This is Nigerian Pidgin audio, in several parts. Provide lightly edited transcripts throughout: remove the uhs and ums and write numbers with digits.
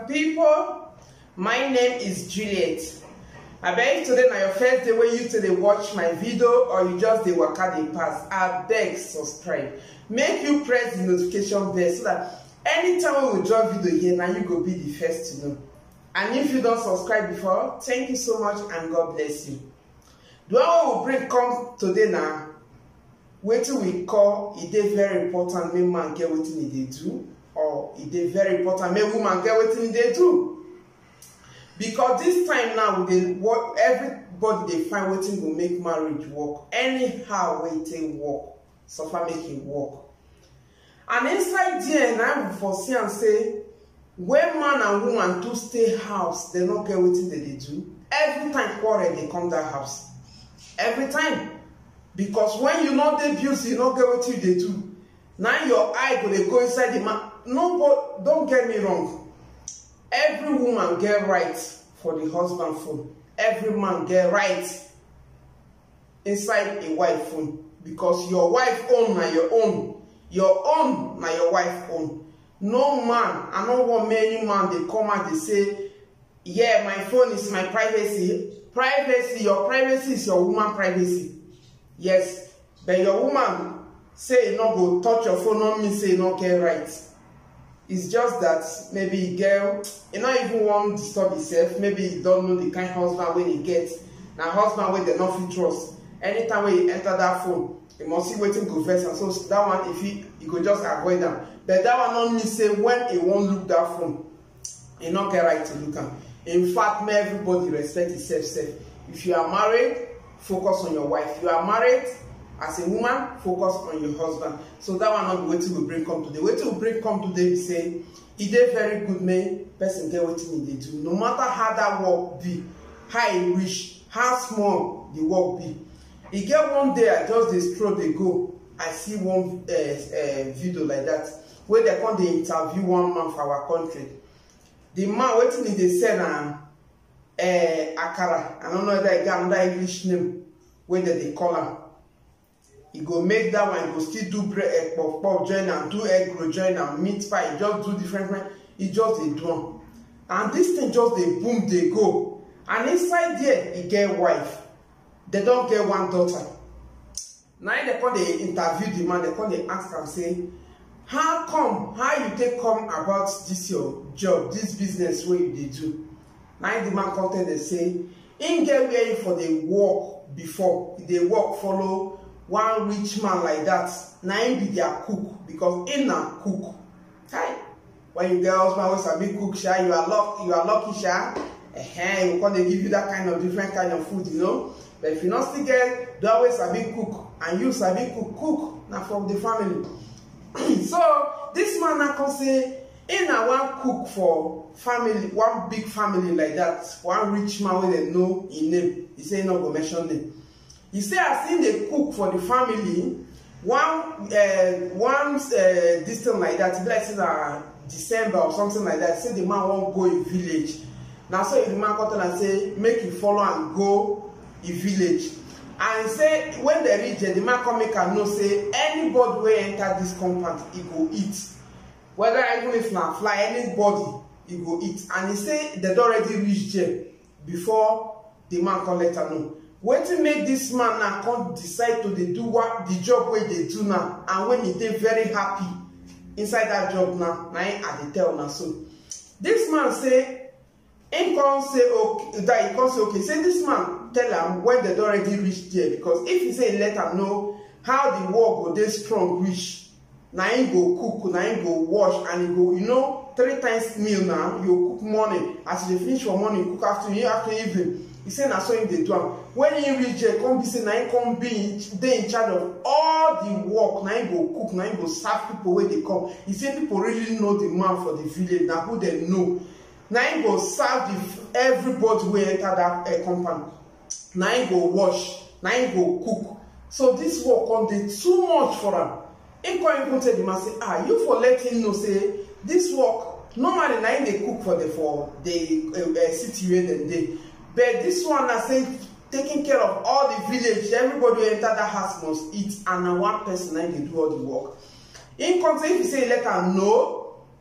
people, my name is Juliet. I beg today na your first day when you today watch my video or you just dey waka dey pass. I beg subscribe. Make you press the notification bell so that anytime we drop video here, now you go be the first to know. And if you don't subscribe before, thank you so much and God bless you. The one we bring come today now, wetin we call it dey very important make man get wetin e dey do, or it dey very important make woman get wetin e dey do. Because this time now we dey work, everybody dey find wetin go make marriage work. Anyhow wey e take work, suffer make e work. And inside there na we for see am say when man and woman do stay house, they no get wetin they dey do. Every time quarrel dey come that house. Every time. Because when you no dey build, you no get wetin you dey do. Now your eye go dey go inside the man. No, but don't get me wrong. Every woman get right for the husband phone. Every man get right inside a wife phone. Because your wife own na your own. Your own na your wife own. No man, I don't want many man they come out, they say, yeah, my phone is my privacy. Privacy, your privacy is your woman privacy. Yes, but your woman say you not go touch your phone, not me say you not get right. It's just that maybe girl, you not even want to disturb yourself. Maybe you don't know the kind of husband when you get. Now husband where they not fit trust. Anytime when you enter that phone, you must see waiting go first. And so that one, if you could just avoid them. But that one not me say when you won't look that phone, you not get right to look at. In fact, may everybody respect yourself. If you are married, focus on your wife. You are married as a woman, focus on your husband. So that one not waiting will bring come today. Waiting will bring come today say it is very good man, person get waiting they do. No matter how that work be, how it reach, how small the work be. He get one day I just dey stroll dey go. I see one video like that where they come dey interview one man for our country. The man waiting in the sell akara. I don't know whether I got another English name where they call him. He go make that one. He go still do bread, pop join and do egg roll join and meat pie. He just do different. He just dey do. And this thing just dey boom dey go. And inside there he get wife. They don't get one daughter. Now they come they interview the man. They come they ask him say, how you take come about this your job, this business where you dey do? Now the man come tell they say, in get where for the work before. They work follow one rich man like that. Now him be their cook because in na cook. Hi. When you get husband with a big cook, sha, you are lucky, sha. You come they give you that kind of different kind of food, you know. But if you not still get, they always sabi cook, and you sabi cook now from the family. So this man now can say, in a one cook for family, one big family like that, one rich man where they know in name. He say no go mention name. He say I seen they cook for the family. This thing like that, like say December or something like that. Say the man won't go in village. Now so the man come and say make you follow and go in village. And say when they reach there, the man come make and know say anybody will enter this compound, he go eat. Whether even if not fly, anybody he go eat. And he say they don't already reach there before the man come let her know. When to make this man now come decide to do what the job where they do now, and when he dey very happy inside that job now at the tell now. So this man say he can't say okay, that he can't say okay. Say this man tell him when they already reach there, because if he say let him know how the work go dey strong reach, now he go cook, now he go wash, and he go, you know, 3 times meal now. You cook morning, as you finish for morning, cook after evening. He say na so him dey do am. When he reach there, come be say na him come be dey in charge of all the work. Na him go cook, na him go serve people when they come. He say people really know the man for the village. Na who they know. Na him go serve everybody wey enter that compound. Na him go wash, na him go cook. So this work come dey too much for am. Him come even tell the man say, you for let him know say this work normally na him dey cook for the city where dem dey. But this one na say taking care of all the village, everybody who enter that house must eat, and na one person na dey do all the work. In context, if you say let am know,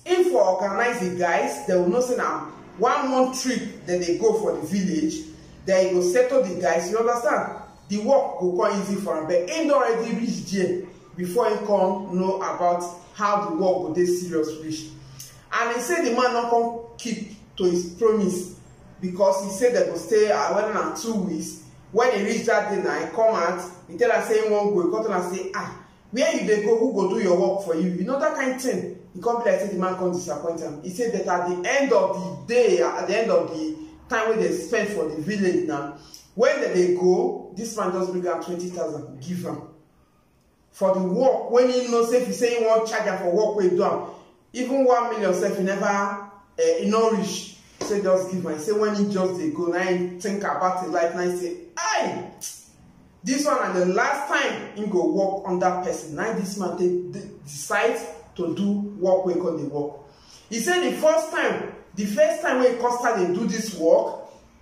if we organize the guys, they will know say na 1 month trip that they go for the village, then you go settle the guys. You understand? The work go come easy for him, but he already reach there before he come know about how the work go dey serious reach. And he say the man not come keep to his promise, because he said they go stay whether na 2 weeks. When he reach that day now, he come out, he tell us say he won't go. He come and say, where you dey go, who go do your work for you? You know that kind of thing. He come be like say the man come disappoint him. He said that at the end of the day, at the end of the time when they spend for the village now, when they go, this man just bring out 20,000, give him for the work. When he knows if he say he won't charge him for work we do, even 1 million self he never he no reach. Say just give him. He say when he just they go, now he think about his life, now he say, aye, this one and the last time he go work on that person. Now this man decide to do work we call the work. He said the first time when he started they do this work,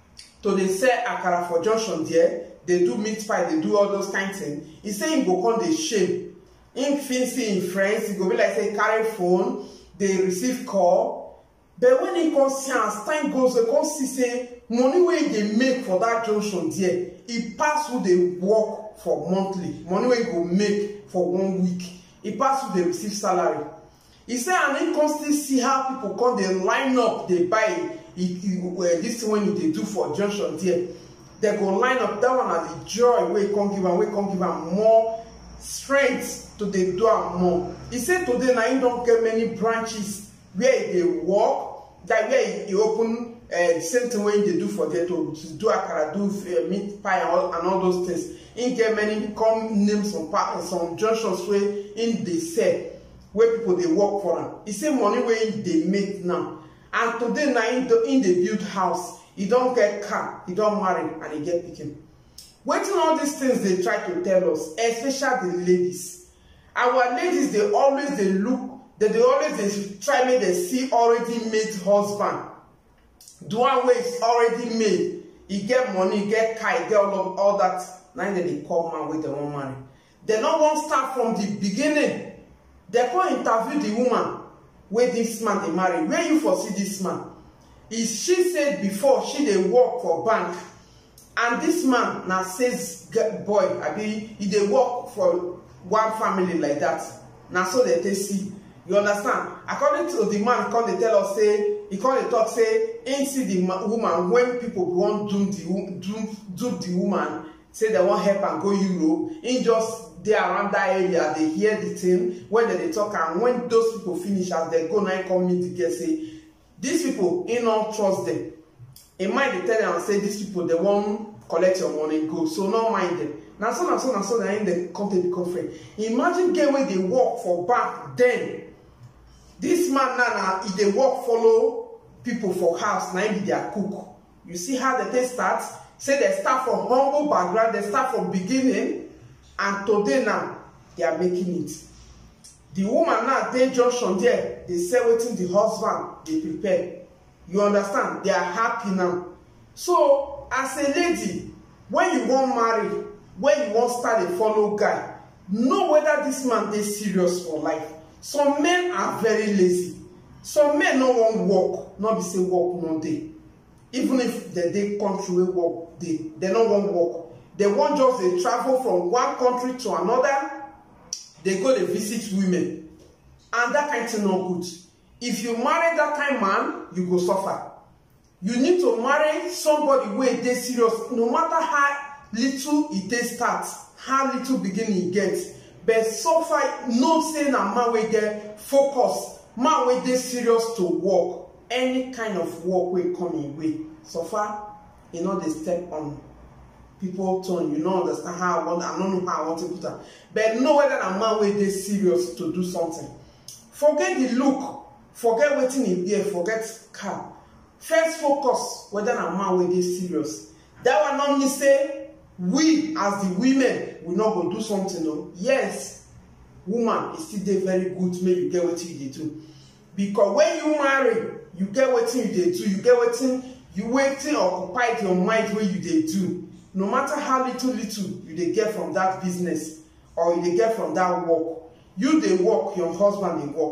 to they sell akara for junction there, they do meat pie, they do all those kind of things. He say he go come the shame. In fancy in friends, he go be like say carry phone, they receive call. But when he comes here, as time goes, they come see say money wey they make for that junction there, he pass who they work for monthly. Money wey go make for 1 week, he pass who they receive salary. He said, and he constantly see how people come, they line up, they buy this one they do for junction there. They go line up. That one as the joy wey come give am more strength to they do am more. He said today now he don't get many branches where they work, that where he open the same thing wey they do for there to do akara, do meat pie and all those things. He get many come name some junctions where in they sell, where people they work for them. He say money where they make now. And today now in the build house, he don't get car, he don't marry, and he get pikin. Waiting all these things they try to tell us, especially the ladies. Our ladies, they always try make they see already made husband. The one where is already made. He get money, he get car, he get all that. Now they call man with the one marry. They don't want to start from the beginning. They can't interview the woman where this man they marry. Where you foresee this man? Is she said before she they work for bank, and this man now says boy, he they work for one family like that. Now so they see. You understand? According to the man, they tell us say he they talk say ain't see the woman when people want do the woman say they want help and go Europe. In just they around that area, they hear the thing when they talk, and when those people finish as they go now come meet the girl say these people in don't trust them. In mind they tell them and say these people they won't collect your money go, so no mind them. Now so they in the content conference. Imagine get where they work for back then. This man now if they work follow people for house, now be their cook. You see how they start? Say they start from humble background, they start from beginning, and today now they are making it. The woman now they junction there, they say waiting the husband, they prepare. You understand? They are happy now. So as a lady, when you want marry, when you want start a follow guy, know whether this man is serious for life. Some men are very lazy. Some men no want work, not be say work one day. Even if they country work, they don't want work. They want just they travel from one country to another. They go to visit women, and that kind of thing not good. If you marry that kind of man, you go suffer. You need to marry somebody where they serious, no matter how little it starts, how little beginning it gets. But so far, no saying a man will get focus, man will they serious to work. Any kind of work will come in way. So far, you know they step on people tone. You don't understand how I don't know how I want to put that. But know whether a man will they serious to do something. Forget the look, forget waiting in there, forget car. First focus whether a man will they serious. That will not mean say we as the women will not go do something. No. Yes, woman is still very good to make you get what you do. Because when you marry, you get what you do. You get what you waiting occupy your mind where you do. No matter how little you get from that business or you get from that work. You they work, your husband they work.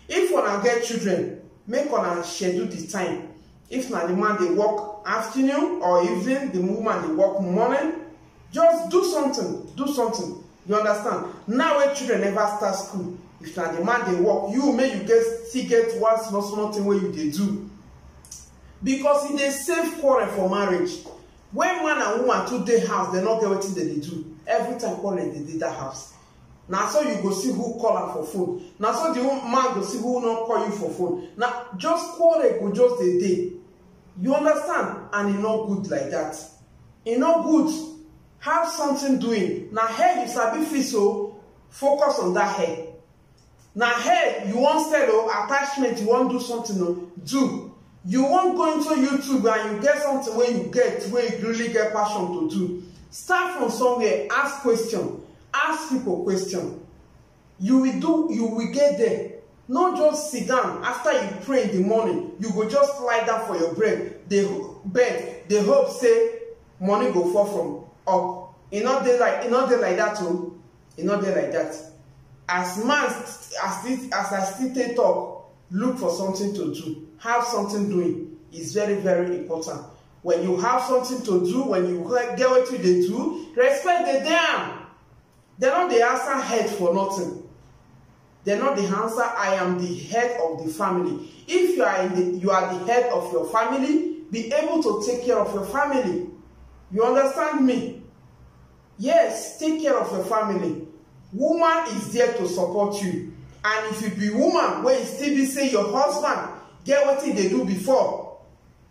If una get children, make una schedule the time. If na the man dey work afternoon or evening, the woman dey work morning, just do something, you understand? Now wey children never start school, if na the man dey work, you make you still get one small thing wey you dey do, because e dey save quarrel for marriage. When man and woman too dey house, dem no get wetin dem dey do, every time quarrel dey that house. Na so you go see who call am for phone, na so the man go see who no call you for phone. Na just quarrel go just dey. You understand? And e no good like that. E no good. Have something doing. Na hair you sabi fix, so focus on that hair. Na hair you wan sell, attachment you wan do something, do. You wan go into YouTube and you get something wey you really get passion to do. Start from somewhere, ask question. Ask people question. You will get there. Not just sit down after you pray in the morning. You go just lie down for your bed. They hope say money go fall from up. E no dey like that too. E no dey like that. As I still take talk, look for something to do. Have something doing is very, very important. When you have something to do, when you get what you dey do, respect the damn. They no dey answer head for nothing. They no dey answer I am the head of the family. If you are the head of your family, be able to take care of your family. You understand me? Yes, take care of your family. Woman is there to support you. And if you be woman, where you still be say your husband get what he dey do before.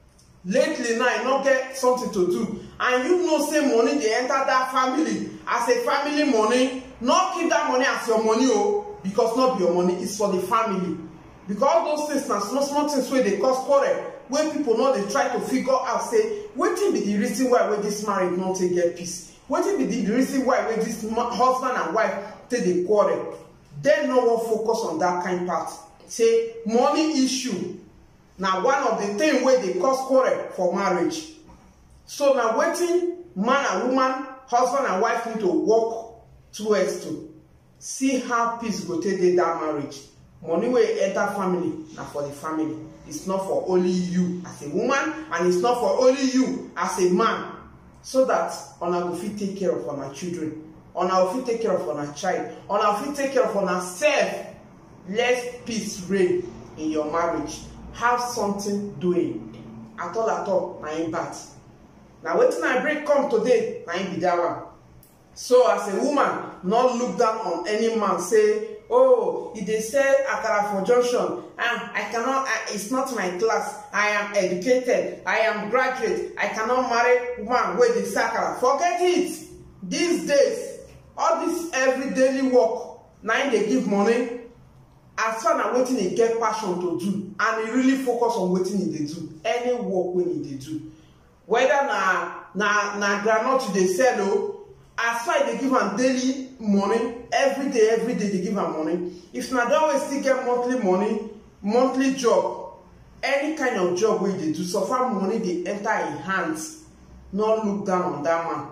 Lately now, you no get something to do. And you know say money dey enter that family as a family money. No keep that money as your money, because not be your money, it's for the family. Because those things na small things wey dey cause quarrel, wey people no dey try to figure out say wetin be the reason why this marriage no take get peace. Wetin be the reason why this husband and wife take dey quarrel. Dem no wan focus on that kind part. Say money issue na one of the things wey dey cause quarrel for marriage. So na wetin man and woman, husband and wife need to work towards to see how peace go take dey that marriage. Money wey enter family na for the family. It's not for only you as a woman, and it's not for only you as a man. So that una go fit take care of una children, una go fit take care of una child, una go fit take care of una self. Let peace reign in your marriage. Have something doing. At all, na im bad. Now wetin I bring come today, na im be that one. So as a woman, not look down on any man. Say, oh, if they say akara for junction, I cannot. It's not my class. I am educated. I am graduate. I cannot marry woman wey dey say akara. Forget it. These days, all this every daily work, na im dey give money. As far as wetin he get passion to do, and he really focus on wetin he dey do, any work wey he dey do, whether na groundnut you dey sell, as far as they give am daily money, every day they give am money. If na that way still get monthly money, monthly job, any kind of job wey they do, so far money dey enter in hands. Not look down on that man.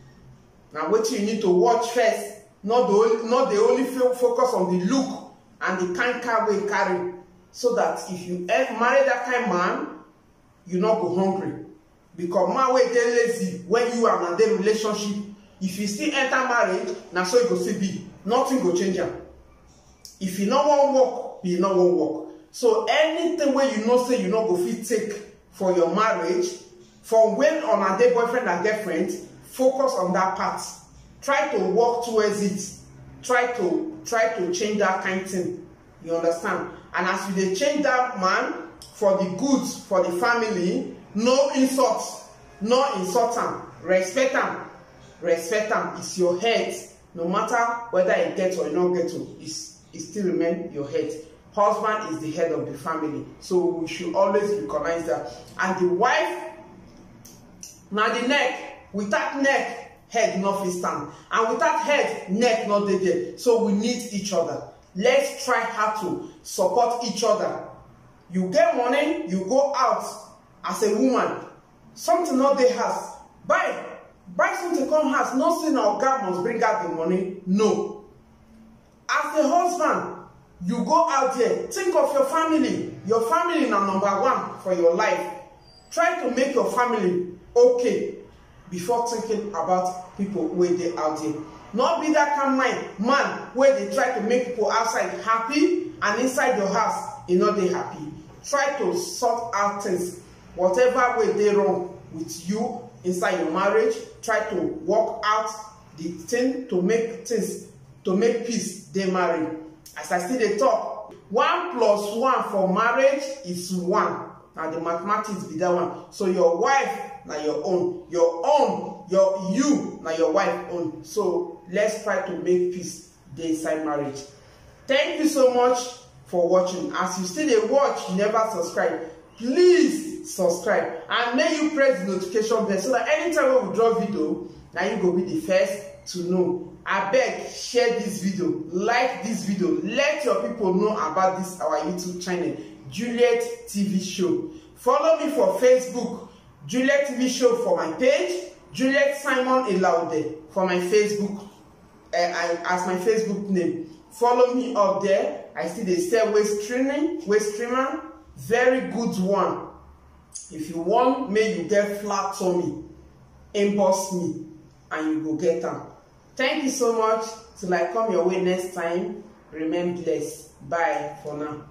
Now wetin you need to watch first, not the only focus on the look and the kind car wey carry, so that if you marry that kind man, you not go hungry. Because man wey dey lazy when you are in a relationship, if you still enter marriage, na so e go still be. Nothing go change am. If you no wan work, you no wan work. So anything wey you know say you no go fit take for your marriage, from when on a day boyfriend and girlfriend, focus on that part. Try to work towards it. Try to change that kind thing. You understand? And as you dey change that man for the good, for the family, no insult. No insult am. Respect am. Respect am. It's your head. No matter whether it gets or you don't get to, it still remain your head. Husband is the head of the family. So we should always recognize that. And the wife, now the neck. Without neck, head not fit stand. And without head, neck not dey there. So we need each other. Let's try how to support each other. You get money, you go out as a woman. Something not dey house. Buy something come house. No say na oga must bring out the money. No. As a husband, you go out there, think of your family. Your family is number one for your life. Try to make your family okay before thinking about people where they out there. Not be that kind of man where they try to make people outside happy and inside your house you know they happy. Try to sort out things. Whatever way they wrong with you inside your marriage, try to work out the thing to make peace they marry. As I still dey talk, 1 plus 1 for marriage is 1. Now the mathematics be that one. So your wife na your own, you na your wife own. So let's try to make peace dey inside marriage. Thank you so much for watching. As you still dey watch, you never subscribe, please subscribe and make you press the notification bell so that anytime we drop video, now you go be the first to know. Abeg, share this video, like this video, let your people know about this our YouTube channel, Juliet TV Show. Follow me for Facebook, Juliet TV Show for my page, Juliet Simon Elaude for my Facebook, as my Facebook name. Follow me up there. I see they sell waist trimmer, very good one. If you want, may you get flat tummy, inbox me and you go get them. Thank you so much. Till I come your way next time, remain blessed. Bye for now.